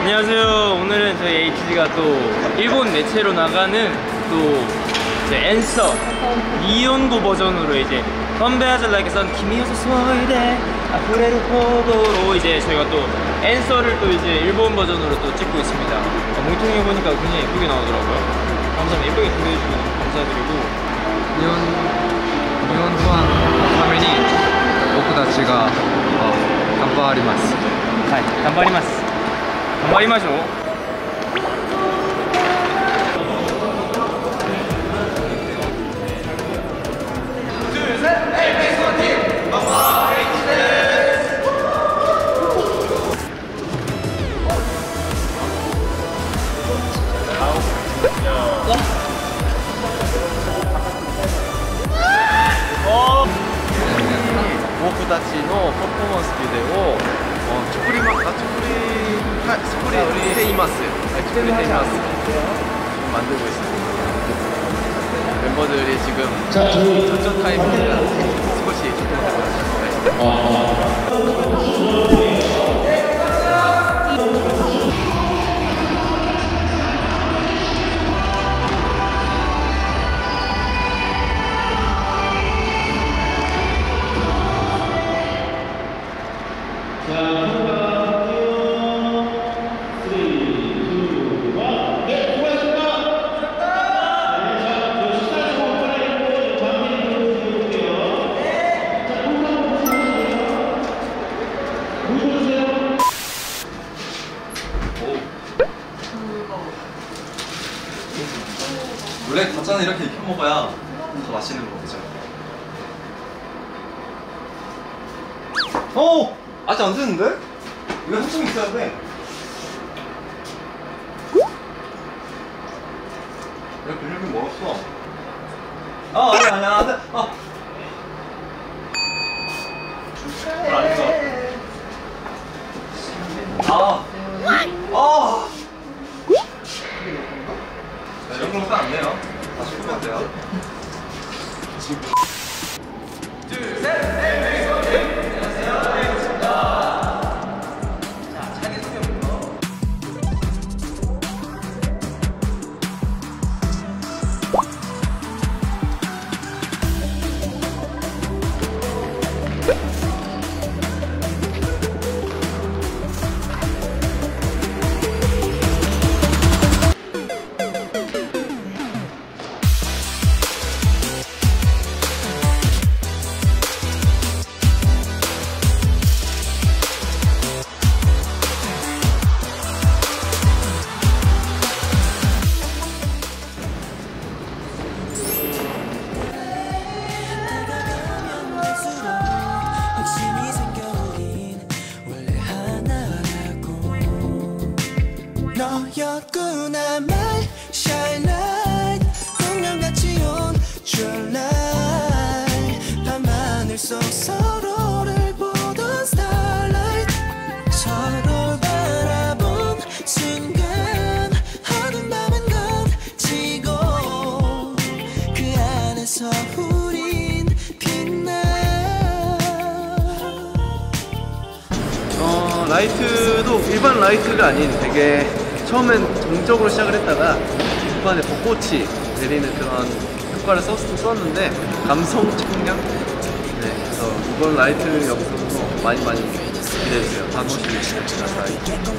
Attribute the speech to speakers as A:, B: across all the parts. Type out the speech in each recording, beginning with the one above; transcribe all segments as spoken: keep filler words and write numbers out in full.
A: 안녕하세요. 오늘은 저희 에이티지가 또 일본 매체로 나가는 또 이제 앤서 니온고 버전으로 이제 건배하자 like 선 키미요소 소이데 아쿠레루 포도로 이제 저희가 또 앤서를 또 이제 일본 버전으로 또 찍고 있습니다. 어, 몽통해 보니까 굉장히 예쁘게 나오더라고요. 감사합니다. 예쁘게 준비해주셔서 감사드리고
B: 니온 니온 후안ために僕たちが頑張ります。
A: はい、頑張ります。頑張りましょう。
C: 僕たちのパフォーマンスビデオを作りま、あ、作り、はい、作れています。はい、作れています。만들고 있습니다. 멤버들이 지금 전전 타임이라少し조금하고 있습니다.
D: 원래 과자는 이렇게 익혀 먹어야 더 맛있는 거죠. 어! 아직 안 됐는데? 이거 한참 있어야 돼. 이렇게 이렇게 멀었어. 아 아니야 아니야 안돼. 아. 잘 아닌 것 같아. 아. 아. 이런 건 안 돼요. 다시 보면 돼요. 둘, 셋, 넷, 안녕하세요. 네, 자, 자기소개부터.
E: 너였구나 my shine light 공룡같이 온 true light 밤하늘 속 서로를 보던 starlight 서로 바라본 순간 어두운 밤은 거치고 그 안에서 우린 빛나.
C: 어, 라이트도 일반 라이트가 아닌 되게 처음엔 정적으로 시작을 했다가 중반에 벚꽃이 내리는 그런 효과를 썼, 썼는데 감성 청량? 네, 그래서 이번 라이트 영상도 많이 많이 기대해주세요. 반고시 나사이.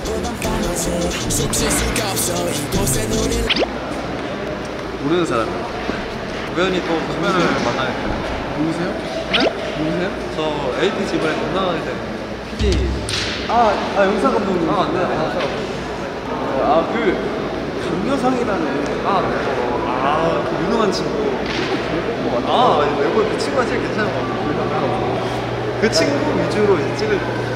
C: 모르는 사람이요.
D: 우연히 또 선배를 만나게 돼요.
C: 누구세요? 네? 누구세요?
D: 저 에이티지 이번에 건강하게 된 피디.
C: 아, 아 영상 감독님.
D: 아, 네, 영상 감독님.
C: 아, 그 강여상이라는
D: 아, 네.
C: 아, 그 유능한 친구.
D: 아, 외국 그 친구가 제일 괜찮은 것 같아요. 그 친구 위주로 이제 찍을 거예요.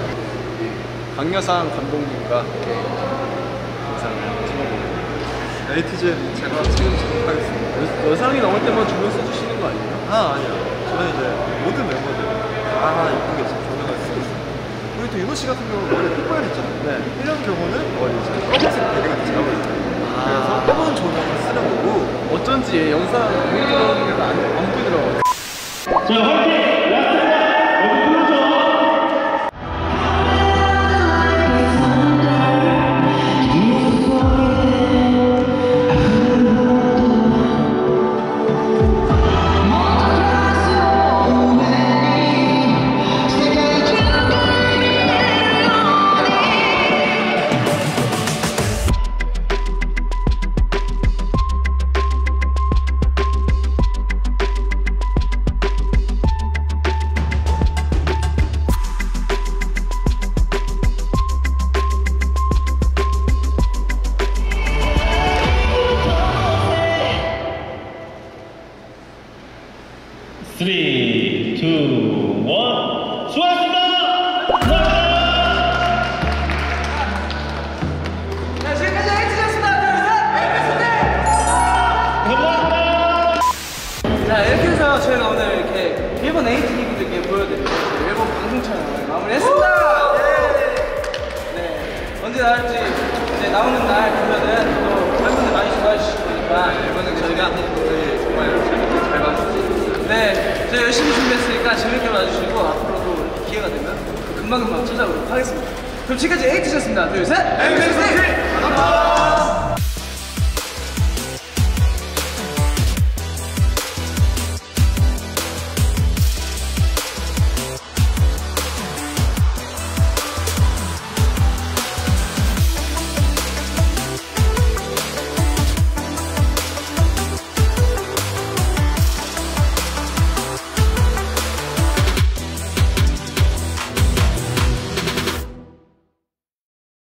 C: 강여상 감독님과 함께 영상을 찍어보고
D: 에이티지 제가 찍어주도록 하겠습니다.
C: 여상이 나올 때만 조명 써주시는 거 아니에요?
D: 아, 아니요. 저는 이제 모든 멤버들 다 이쁘게 지금 조명을 쓰고 있어요. 우리 또 윤호 씨 같은 경우는 머리 흑발했잖아요. 네. 이런 경우는 머리 이제 검은색 베개가 제가 보여요. 그래서 검은 조명을 쓰는 거고
C: 어쩐지 영상 보여주는 게 안, 안 보이더라고요.
F: 자, 화이팅! 라스트입니다! 여기 불러줘!
C: 언제 나올지 이제 나오는 날 보면은 또 팬분들 많이 좋아해 주실 거니까 이번에 저희가 정말 재밌게 잘 봐주시고 네, 저희 열심히 준비했으니까 재밌게 봐주시고 앞으로도 기회가 되면 금방금방 찾아오도록 하겠습니다. 그럼 지금까지 에이티즈였습니다. 둘, 셋! 에이티즈!